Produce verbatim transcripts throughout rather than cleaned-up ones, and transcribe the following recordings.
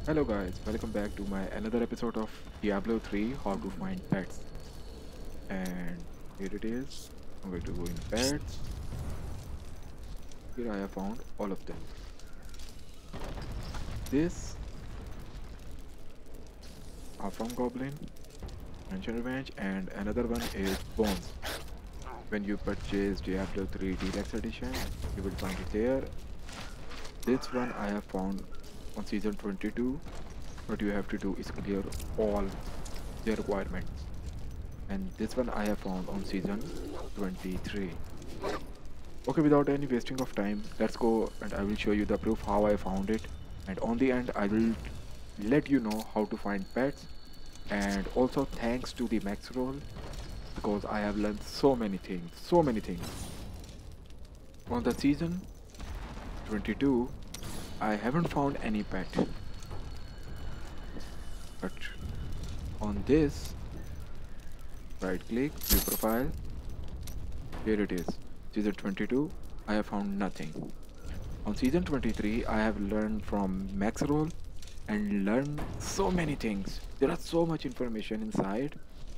Hello guys, welcome back to my another episode of Diablo three How to Find Pets. And here it is. I'm going to go in pets. Here I have found all of them. This are from Goblin, Mention Revenge, and another one is Bones. When you purchase Diablo three Deluxe Edition, you will find it there. This one I have found on season twenty-two. What you have to do is clear all the requirements. And this one I have found on season twenty-three. Okay, without any wasting of time, let's go and I will show you the proof how I found it. And on the end, I will let you know how to find pets. And also thanks to the max roll, because I have learned so many things, so many things. On the season twenty-two, I haven't found any pet. But on this, right click, view profile, here it is. Season twenty-two, I have found nothing. On season twenty-three, I have learned from max roll and learned so many things. There are so much information inside.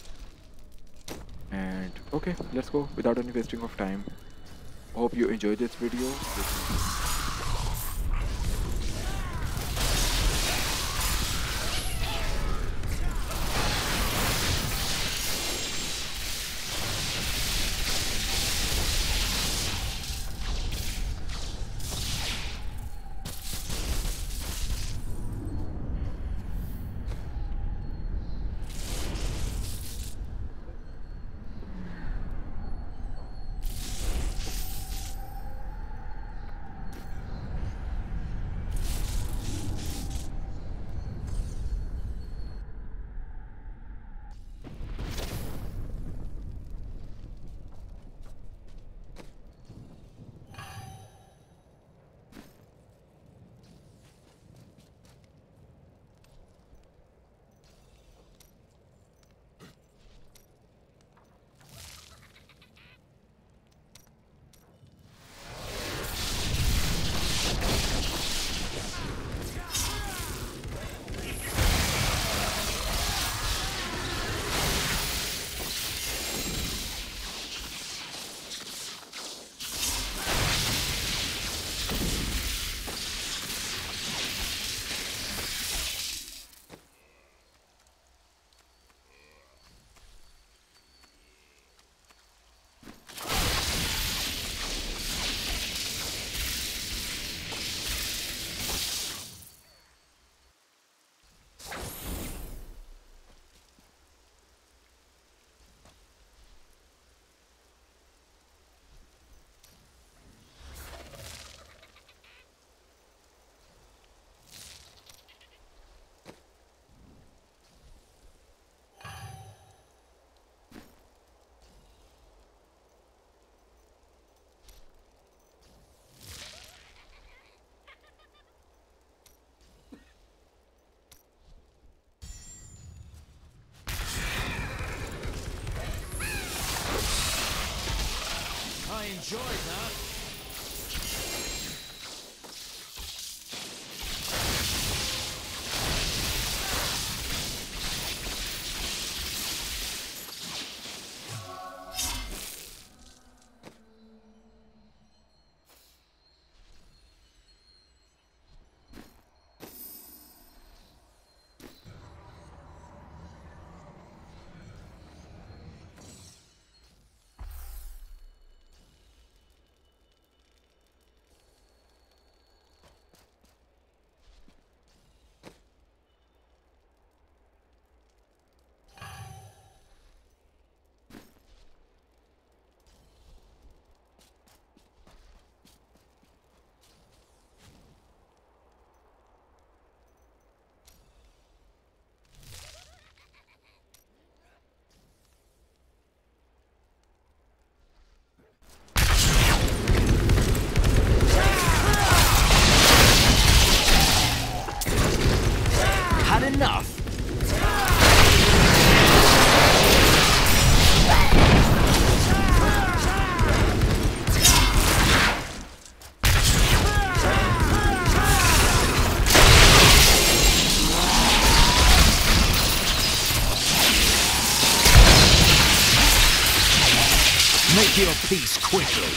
And okay, let's go without any wasting of time. Hope you enjoyed this video. I enjoyed that. Enough! Make your peace quickly.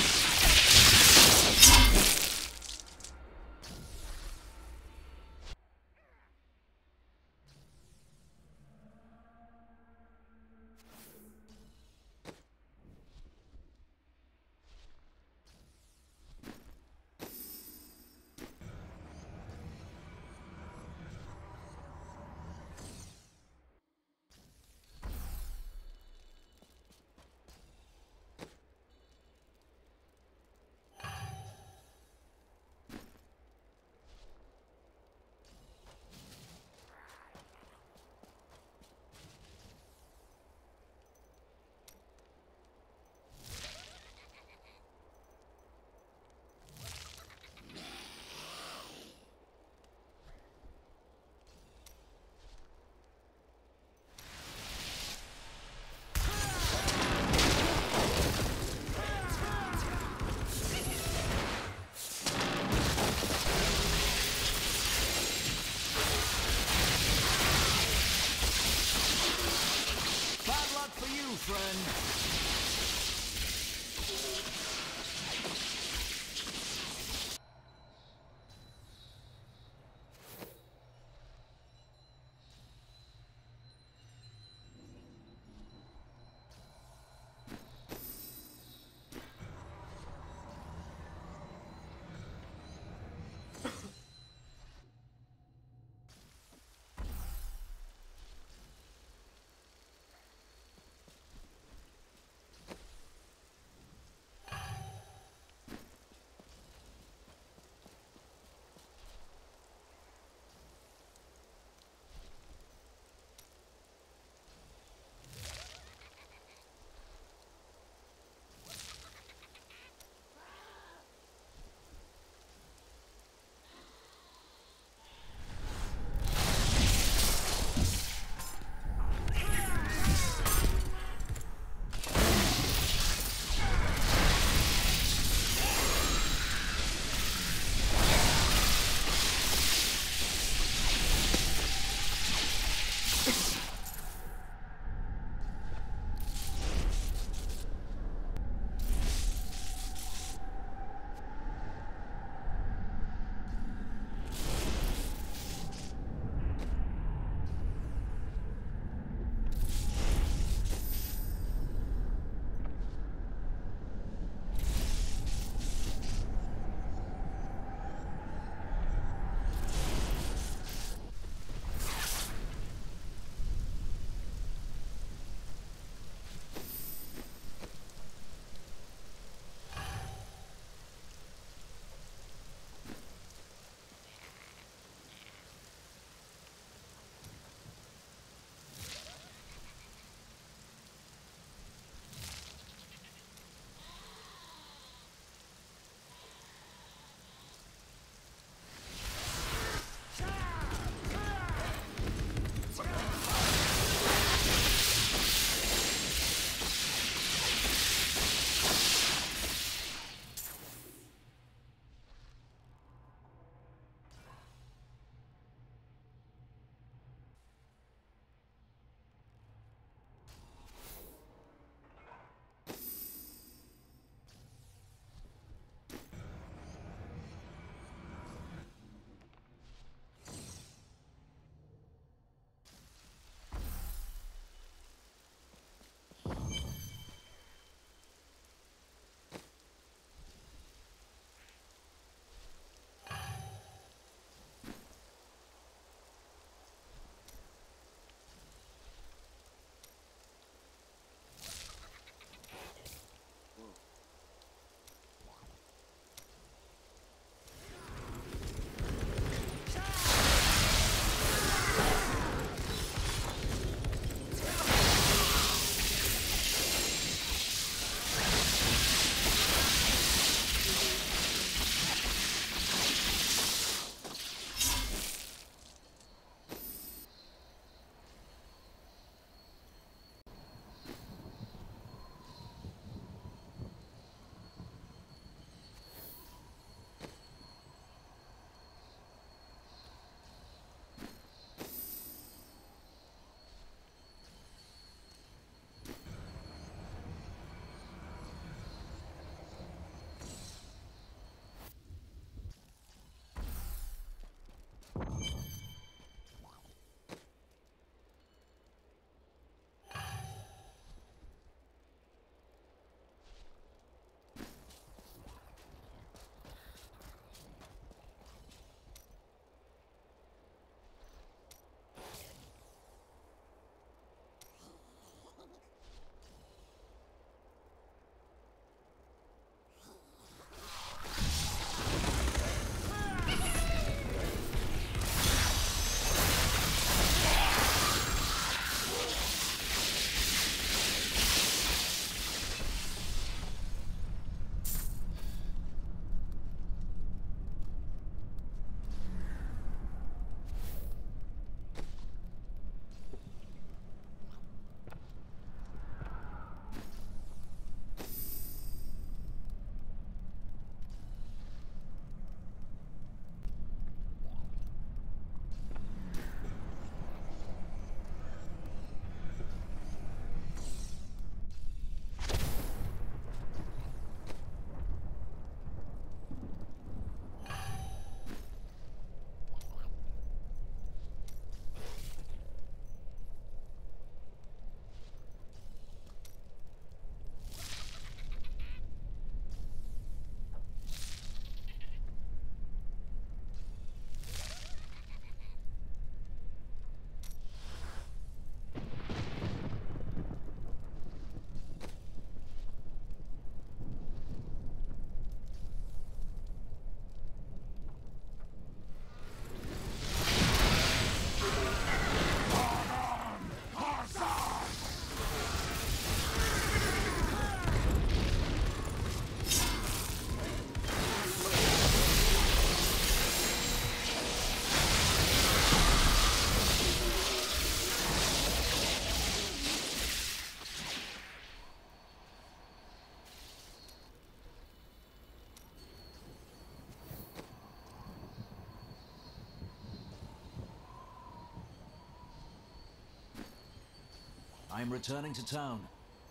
I'm returning to town.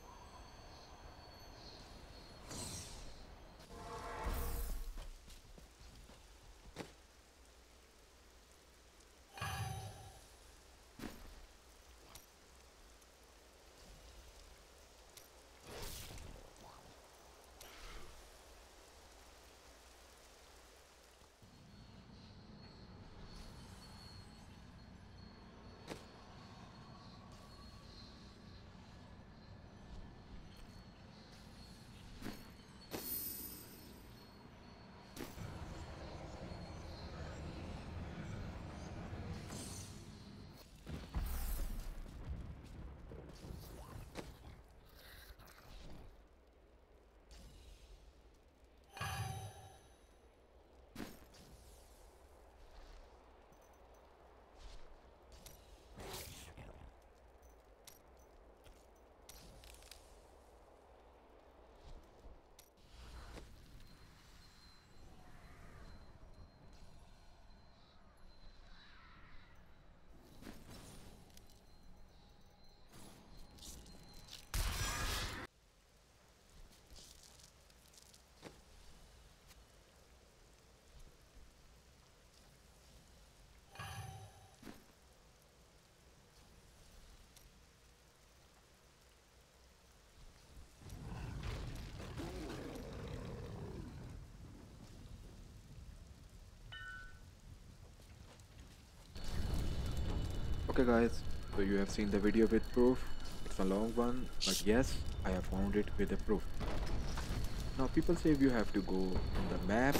Okay guys, so you have seen the video with proof. It's a long one, but yes, I have found it with a proof. Now people say you have to go on the map.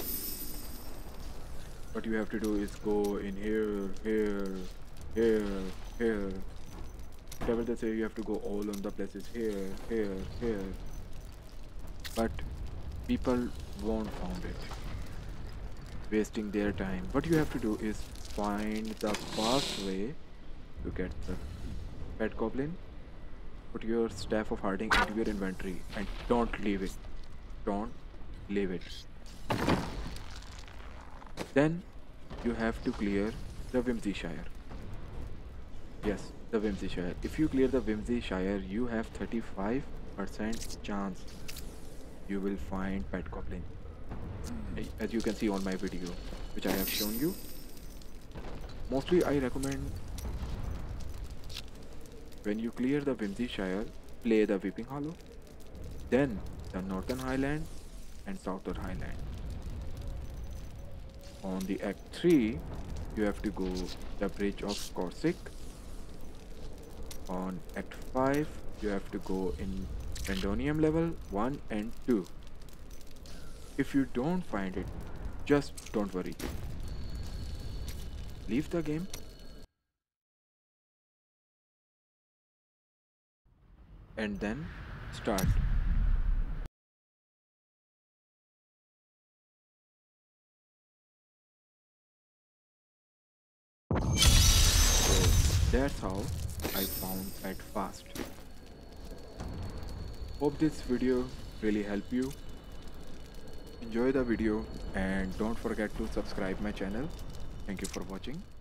What you have to do is go in here, here, here, here. Whatever they say, you have to go all on the places here, here, here. But people won't found it. Wasting their time. What you have to do is find the fast way to get the pet goblin. Put your staff of harding into your inventory and don't leave it. Don't leave it. Then you have to clear the whimsyshire. Yes, the whimsyshire. If you clear the whimsyshire, you have thirty-five percent chance you will find pet goblin. As you can see on my video, which I have shown you. Mostly I recommend when you clear the whimsyshire, play the Weeping Hollow, then the Northern Highland and Southern Highland. On the Act three, you have to go the Bridge of Korsikk. On Act five, you have to go in Pandemonium level one and two. If you don't find it, just don't worry. Leave the game and then start. So that's how I found it fast. Hope this video really helped you. Enjoy the video and don't forget to subscribe my channel. Thank you for watching.